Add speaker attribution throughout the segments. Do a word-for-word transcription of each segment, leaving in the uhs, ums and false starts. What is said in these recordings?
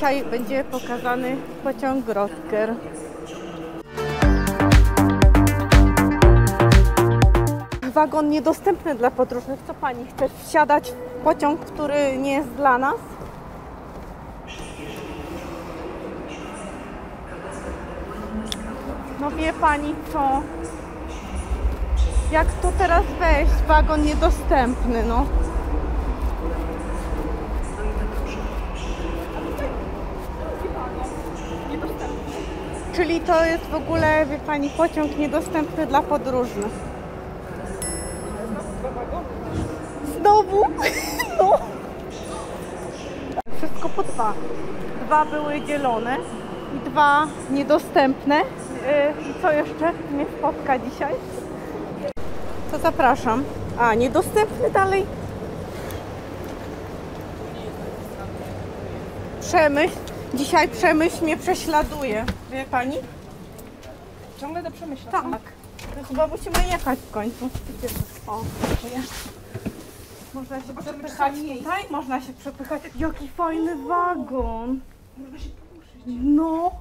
Speaker 1: Dzisiaj będzie pokazany pociąg Grottger. Wagon niedostępny dla podróżnych. Co pani, chce wsiadać w pociąg, który nie jest dla nas? No wie pani co? Jak tu teraz wejść? Wagon niedostępny, no. Czyli to jest w ogóle, wie pani, pociąg niedostępny dla podróżnych. Znowu? No. Wszystko po dwa. Dwa były dzielone i dwa niedostępne. I co jeszcze mnie spotka dzisiaj? To zapraszam. A, niedostępny dalej. Przemyśl. Dzisiaj Przemyśl mnie prześladuje. Wie pani?
Speaker 2: Ciągle do Przemyśla.
Speaker 1: Tak. To chyba musimy jechać w końcu. O, można się przepychać tutaj? Można się przepychać. Jaki fajny wagon.
Speaker 2: Można się poruszyć.
Speaker 1: No.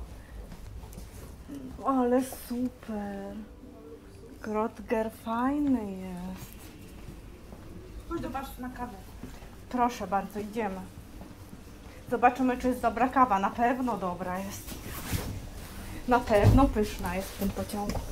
Speaker 1: Ale super. Grottger fajny jest.
Speaker 2: Chodź do was na kawę.
Speaker 1: Proszę bardzo, idziemy. Zobaczymy, czy jest dobra kawa. Na pewno dobra jest. Na pewno pyszna jest w tym pociągu.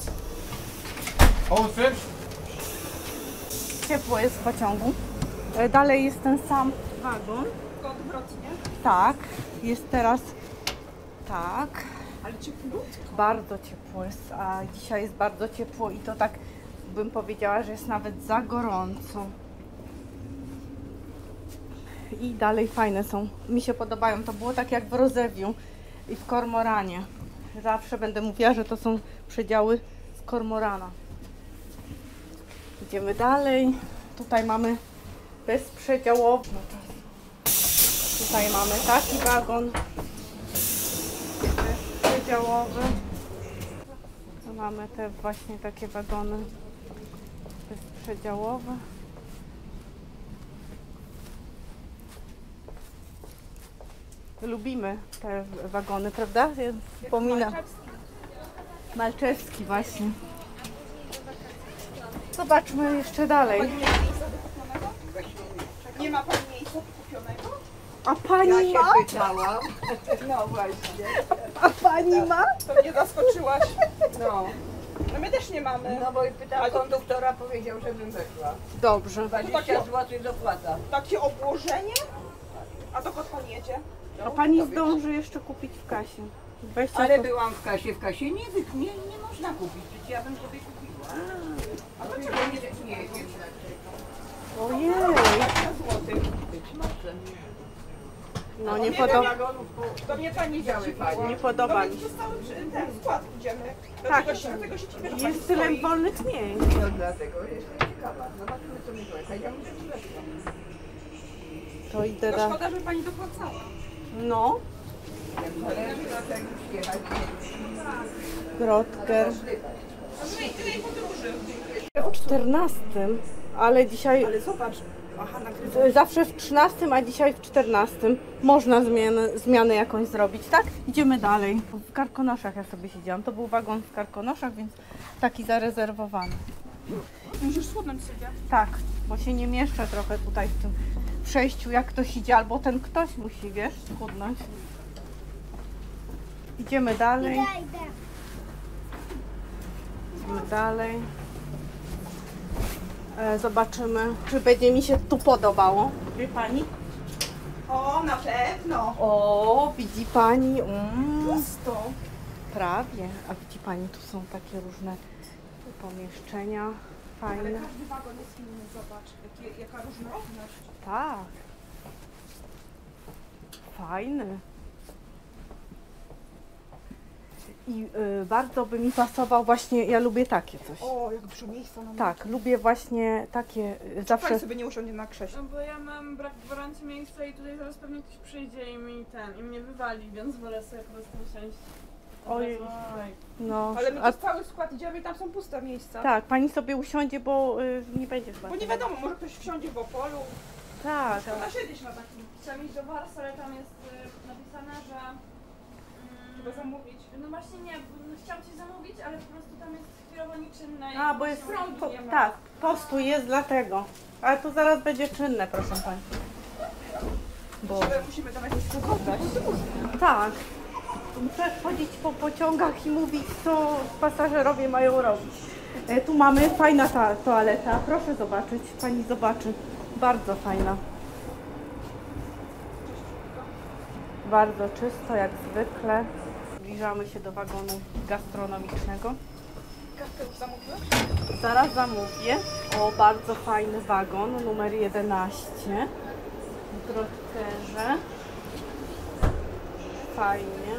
Speaker 1: Ciepło jest w pociągu. Dalej jest ten sam wagon.
Speaker 2: Tylko odwrotnie.
Speaker 1: Tak, jest teraz tak.
Speaker 2: Ale cieplutko.
Speaker 1: Bardzo ciepło jest, a dzisiaj jest bardzo ciepło i to tak bym powiedziała, że jest nawet za gorąco. I dalej fajne są. Mi się podobają. To było tak jak w Rozewiu i w Kormoranie. Zawsze będę mówiła, że to są przedziały z Kormorana. Idziemy dalej. Tutaj mamy bezprzedziałowy. Tutaj mamy taki wagon bezprzedziałowy. Tu mamy te właśnie takie wagony bezprzedziałowe. Lubimy te wagony, prawda? Ja wspominam. Malczewski właśnie. Zobaczmy jeszcze dalej.
Speaker 2: Nie ma pani miejsca kupionego?
Speaker 1: A pani
Speaker 3: Ja się
Speaker 1: ma?
Speaker 3: pytałam. No właśnie.
Speaker 1: A pani ma?
Speaker 2: To mnie zaskoczyłaś.
Speaker 3: No,
Speaker 2: No my też nie mamy.
Speaker 3: no bo i pytałam konduktora, powiedział, żebym weszła.
Speaker 1: Dobrze.
Speaker 3: dwadzieścia złotych dopłata.
Speaker 2: Takie obłożenie? A dokąd pani jedzie?
Speaker 1: A pani zdąży jeszcze kupić w kasie. dwadzieścia
Speaker 3: Ale
Speaker 1: złotych.
Speaker 3: byłam w kasie, w kasie nie, wy- nie, nie można kupić, przecież ja bym sobie kupiła. A dlaczego nie, nie jedziesz?
Speaker 1: Ojej.
Speaker 2: dwadzieścia złotych.
Speaker 3: Być może.
Speaker 1: No nie
Speaker 3: wiem,
Speaker 1: podoba.
Speaker 3: wagonów po-
Speaker 2: To mnie pani
Speaker 3: Widziały
Speaker 2: zadziwiła.
Speaker 3: pani.
Speaker 1: Nie podoba
Speaker 2: No
Speaker 1: mi
Speaker 2: my
Speaker 1: się.
Speaker 2: zostały przy ten skład idziemy.
Speaker 1: Tak.
Speaker 2: Dlatego się, dlatego się dziwię, że pani
Speaker 1: Jest tyle
Speaker 2: stoi.
Speaker 1: wolnych miejsc.
Speaker 3: No dlatego jestem ciekawa. Zobaczymy, co mi powie. Ja muszę ci weszła.
Speaker 1: To idę
Speaker 2: To
Speaker 1: da.
Speaker 2: szkoda, że pani dopłacała.
Speaker 1: No.
Speaker 3: Jak zależy na czego już jechać.
Speaker 1: Grottger.
Speaker 2: A my tyle i podróży.
Speaker 1: W czternastym, ale dzisiaj.
Speaker 2: Ale zobacz. Aha, nagrywam.
Speaker 1: Zawsze w trzynastym, a dzisiaj w czternastym można zmianę, zmianę jakąś zrobić, tak? Idziemy dalej. W Karkonoszach ja sobie siedziałam. To był wagon w Karkonoszach, więc taki zarezerwowany.
Speaker 2: Musisz schudnąć sobie.
Speaker 1: Tak, bo się nie mieszczę trochę tutaj w tym przejściu, jak ktoś idzie, albo ten ktoś musi, wiesz, schudnąć. Idziemy dalej. Idziemy dalej. E, zobaczymy, czy będzie mi się tu podobało. Wie pani?
Speaker 2: O, na pewno.
Speaker 1: O, widzi pani? Mm,
Speaker 2: Pusto.
Speaker 1: prawie. A widzi pani, tu są takie różne pomieszczenia
Speaker 2: Ale
Speaker 1: fajne.
Speaker 2: każdy wagon jest inny, zobacz. Jakie, jaka różnorodność.
Speaker 1: Tak. Fajny. I y, bardzo by mi pasował właśnie, ja lubię takie coś.
Speaker 2: O, jak dużo miejsca na
Speaker 1: Tak, lubię właśnie takie y, zawsze.
Speaker 2: Pani sobie nie usiądzie na krześle.
Speaker 4: No bo ja mam brak gwarancji miejsca i tutaj zaraz pewnie ktoś przyjdzie i mi ten, i mnie wywali, więc wolę sobie po prostu usiąść.
Speaker 1: Ojej. No,
Speaker 2: Ale my
Speaker 1: a,
Speaker 2: tu cały skład idziemy i tam są puste miejsca.
Speaker 1: tak, pani sobie usiądzie, bo y, nie będzie chyba.
Speaker 2: Bo nie wiadomo, może ktoś wsiądzie w Opolu.
Speaker 1: Tak,
Speaker 2: Trzeba siedzieć na takim.
Speaker 4: Trzeba iść do Wars, ale tam jest y, napisane, że
Speaker 2: zamówić?
Speaker 4: No właśnie nie, bo no, chciałam coś zamówić, ale po prostu tam jest chwilowo nieczynne. i
Speaker 1: A, bo jest
Speaker 4: prądu
Speaker 1: po,
Speaker 4: nie ma.
Speaker 1: tak, postój jest dlatego. Ale tu zaraz będzie czynne, proszę pani. Bo
Speaker 2: Ale musimy tam jakoś pogadać.
Speaker 1: tak, muszę chodzić po pociągach i mówić, co pasażerowie mają robić. E, tu mamy fajna ta toaleta, proszę zobaczyć, pani zobaczy. Bardzo fajna. Bardzo czysto, jak zwykle. Zbliżamy się do wagonu gastronomicznego.
Speaker 2: Kawkę już zamówiłeś?
Speaker 1: Zaraz zamówię. O, bardzo fajny wagon, numer jedenaście. W Grotkerze. Fajnie.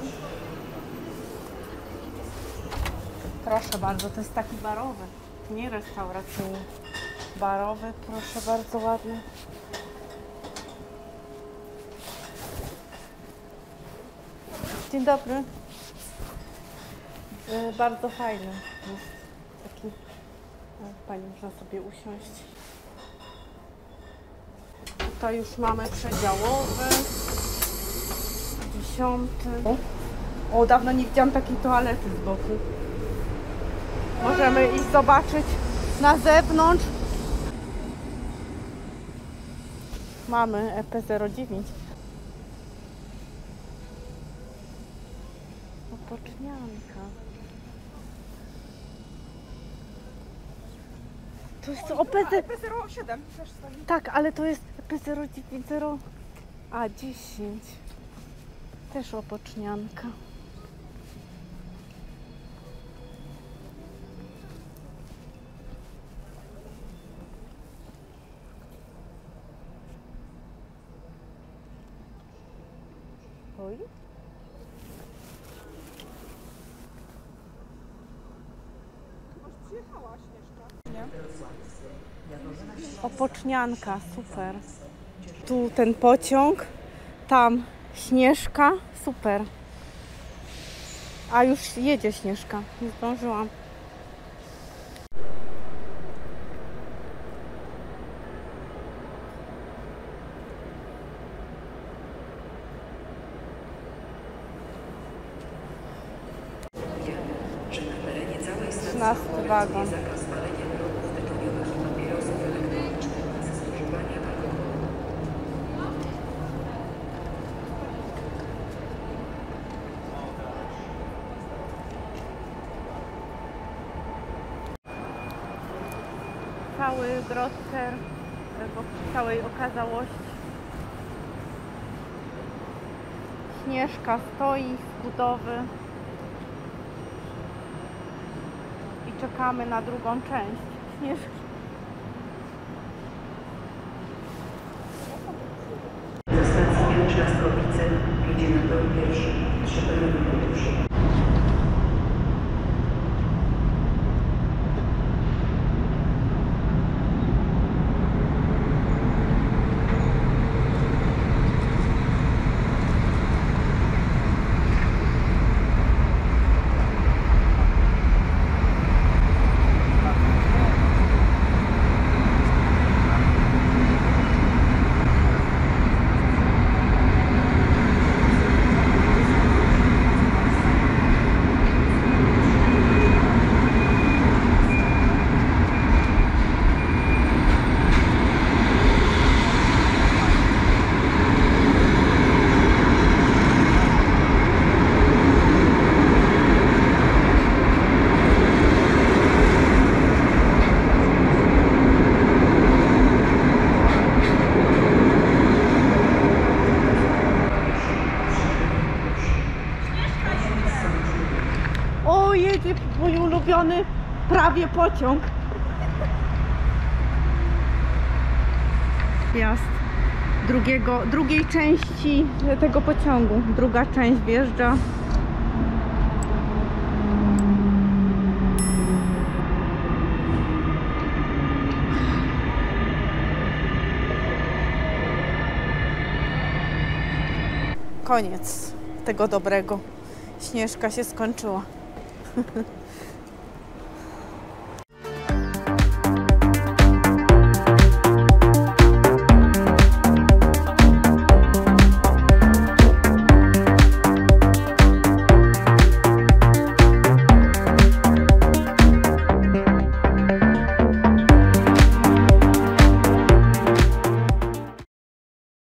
Speaker 1: Proszę bardzo, to jest taki barowy, nie restauracyjny. Barowy, proszę bardzo, ładny. Dzień dobry. E, bardzo fajny jest taki. e, Pani można sobie usiąść. Tutaj już mamy przedziałowy. Dziesiąty. O, dawno nie widziałam takiej toalety z boku. Możemy iść zobaczyć na zewnątrz. Mamy E P zero dziewięć. Opocznianka. To jest O P zero...
Speaker 2: P zero siedem też stoi.
Speaker 1: Tak, ale to jest E P zero dziewięć zero... A, dziesięć. Też opocznianka. Oj.
Speaker 2: Przyjechała Śnieżka.
Speaker 1: Opocznianka, super. Tu ten pociąg, tam Śnieżka, super. A już jedzie Śnieżka, nie zdążyłam. trzynasty wagon. Cały Grotker w całej okazałości. Śnieżka stoi z budowy i czekamy na drugą część Śnieżki.
Speaker 5: Ze stacji Pięczna-Skowice jedzie na tor pierwszy, trzy perony podróży.
Speaker 1: O, jedzie mój ulubiony prawie pociąg. Wjazd drugiego, drugiej części tego pociągu. Druga część wjeżdża. Koniec tego dobrego. Śnieżka się skończyła.